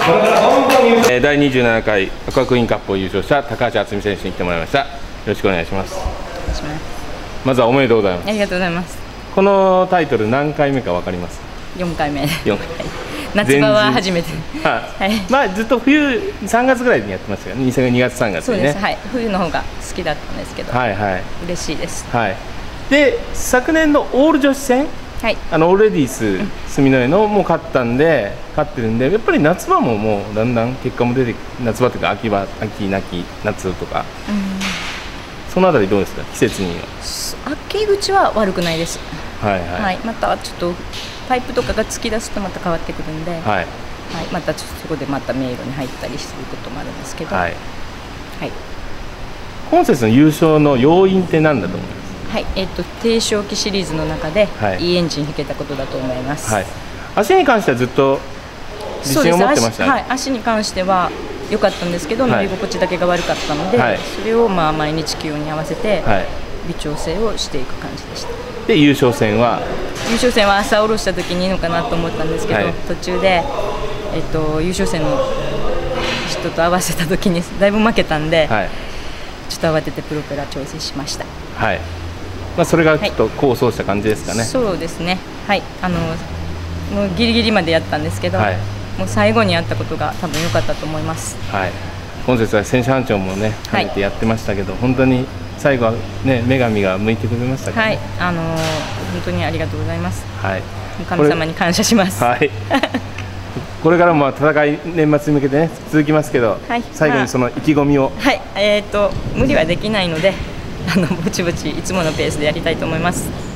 第27回アクアクイーンカップを優勝した高橋敦美選手に来てもらいました。よろしくお願いします。まずはおめでとうございます。 ありがとうございます。 このタイトル何回目かわかります？ 4回目。 4回。 夏場は初めて。 はい。まあずっと冬3月ぐらいにやってましたよね。2月3月にね。そうです。 はい。冬の方が好きだったんですけど。はいはい。嬉しいです。 はい。で昨年のオール女子戦。はい、オールレディース住之江のもう勝ってるんで、やっぱり夏場ももうだんだん結果も出て、夏場というか秋なき夏とか、そのあたりどうですか、季節には。 秋口は悪くないです。 はいはい、はい、 またちょっとパイプとかが突き出すとまた変わってくるんで、はいはい、またちょっとそこでまた迷路に入ったりすることもあるんですけど、はいはい、 今節の優勝の要因って何だと思います？ はい、低昇期シリーズの中で、いいエンジン引けたことだと思います。はい、 足に関してはずっと自信を持ってましたね。 はい、足に関しては良かったんですけど、乗り心地だけが悪かったので、それをまあ毎日気温に合わせて微調整をしていく感じでした。 で優勝戦は朝下ろした時にいいのかなと思ったんですけど、途中で優勝戦の人と合わせた時にだいぶ負けたんで、ちょっと慌ててプロペラ調整しました。はい。 まあそれがちょっと功を奏した感じですかね。 そうですね。はい。もうギリギリまでやったんですけど、もう最後にやったことが多分良かったと思います。はい。 今節は選手班長もね、兼ねてやってましたけど、本当に最後はね女神が向いてくれましたからね。 はい。本当にありがとうございます。はい。神様に感謝します。はい。 これからも戦い年末に向けてね続きますけど、最後にその意気込みを。 はい。無理はできないので。ぼちぼちいつものペースでやりたいと思います。